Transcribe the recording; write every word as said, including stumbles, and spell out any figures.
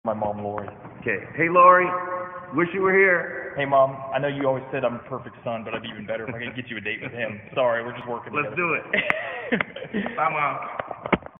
My mom, Lori. Okay. Hey, Lori. Wish you were here. Hey, Mom. I know you always said I'm a perfect son, but I'd be even better if I could get you a date with him. Sorry, we're just working Let's together. do it. Bye, Mom.